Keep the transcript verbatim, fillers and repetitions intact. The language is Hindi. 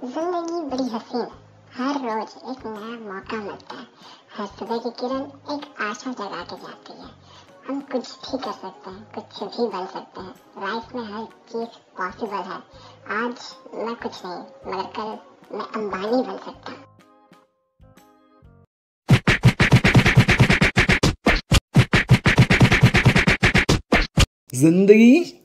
जिंदगी बड़ी हसीन है। हर रोज एक नया मौका मिलता है। हर सुबह की किरण एक आशा जगा के जाती है। हम कुछ भी कर सकते हैं, कुछ भी बन सकते हैं। लाइफ में हर चीज पॉसिबल है। आज मैं कुछ नहीं, मगर कल मैं अंबानी बन सकता हूँ। जिंदगी